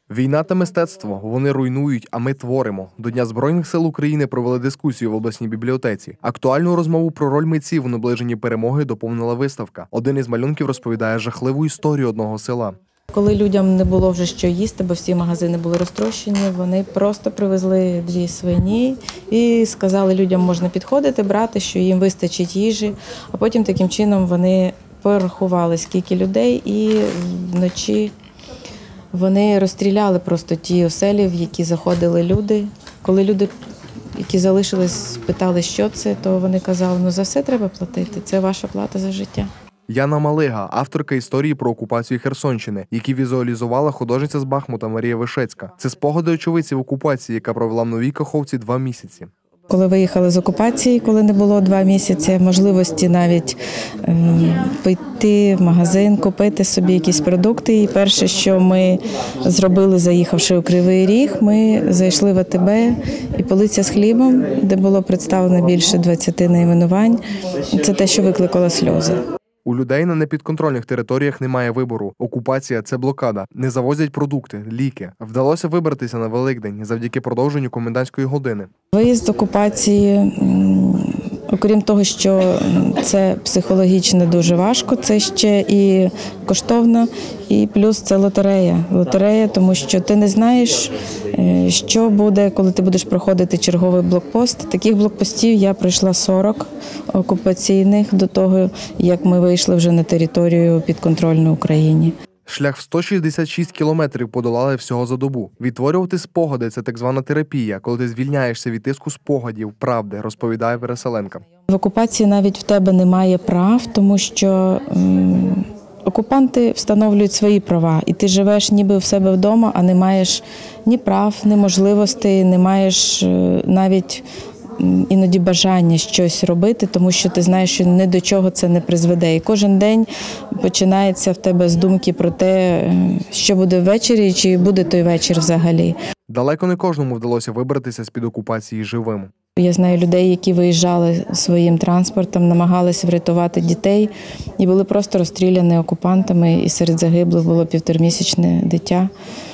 Війна та мистецтво – вони руйнують, а ми творимо. До Дня Збройних сил України провели дискусію в обласній бібліотеці. Актуальну розмову про роль митців у наближенні перемоги доповнила виставка. Один із малюнків розповідає жахливу історію одного села. Коли людям не було вже що їсти, бо всі магазини були розтрощені, вони просто привезли 2 свині і сказали людям, можна підходити, брати, що їм вистачить їжі. А потім таким чином вони порахували, скільки людей, і вночі вони розстріляли просто ті оселі, в які заходили люди. Коли люди, які залишились, питали, що це, то вони казали, ну за все треба платити, це ваша плата за життя. Яна Малига – авторка історії про окупацію Херсонщини, які візуалізувала художниця з Бахмута Марія Вишецька. Це спогади очевидців окупації, яка провела в Новій Каховці 2 місяці. Коли виїхали з окупації, коли не було 2 місяці, можливості навіть піти в магазин, купити собі якісь продукти. І перше, що ми зробили, заїхавши у Кривий Ріг, ми зайшли в АТБ і полиця з хлібом, де було представлено більше 20 найменувань. Це те, що викликало сльози. У людей на непідконтрольних територіях немає вибору. Окупація – це блокада. Не завозять продукти, ліки. Вдалося вибратися на Великдень завдяки продовженню комендантської години. Виїзд з окупації, окрім того, що це психологічно дуже важко, це ще і коштовно, і плюс це лотерея. Лотерея, тому що ти не знаєш, що буде, коли ти будеш проходити черговий блокпост. Таких блокпостів я пройшла 40 окупаційних до того, як ми вийшли вже на територію підконтрольну Україні. Шлях в 166 кілометрів подолали всього за добу. Відтворювати спогади – це так звана терапія, коли ти звільняєшся від тиску спогадів, правди, розповідає переселенка. В окупації навіть в тебе немає прав, тому що окупанти встановлюють свої права, і ти живеш ніби в себе вдома, а не маєш ні прав, ні можливостей, не маєш навіть іноді бажання щось робити, тому що ти знаєш, що ні до чого це не призведе. І кожен день починається в тебе з думки про те, що буде ввечері, чи буде той вечір взагалі. Далеко не кожному вдалося вибратися з-під окупації живим. Я знаю людей, які виїжджали своїм транспортом, намагалися врятувати дітей і були просто розстріляні окупантами, і серед загиблих було 1,5-місячне дитя.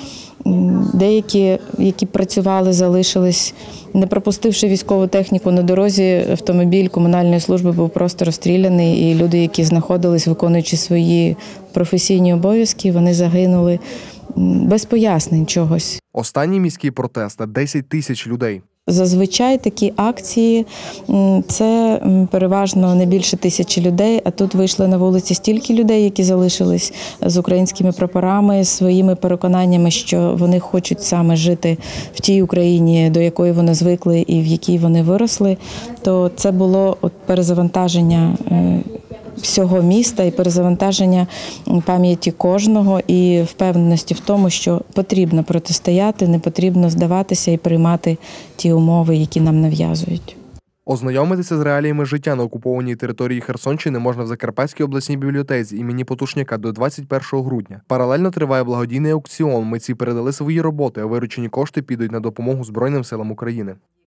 Деякі, які працювали, залишились, не пропустивши військову техніку на дорозі, автомобіль комунальної служби був просто розстріляний, і люди, які знаходились, виконуючи свої професійні обов'язки, вони загинули без пояснень чогось. Останній міський протест – 10 тисяч людей. Зазвичай такі акції – це переважно не більше 1000 людей, а тут вийшли на вулиці стільки людей, які залишились з українськими прапорами, своїми переконаннями, що вони хочуть саме жити в тій Україні, до якої вони звикли і в якій вони виросли, то це було перезавантаження всього міста і перезавантаження пам'яті кожного і впевненості в тому, що потрібно протистояти, не потрібно здаватися і приймати ті умови, які нам нав'язують. Ознайомитися з реаліями життя на окупованій території Херсонщини можна в Закарпатській обласній бібліотеці імені Потушняка до 21 грудня. Паралельно триває благодійний аукціон. Митці передали свої роботи, а виручені кошти підуть на допомогу Збройним силам України.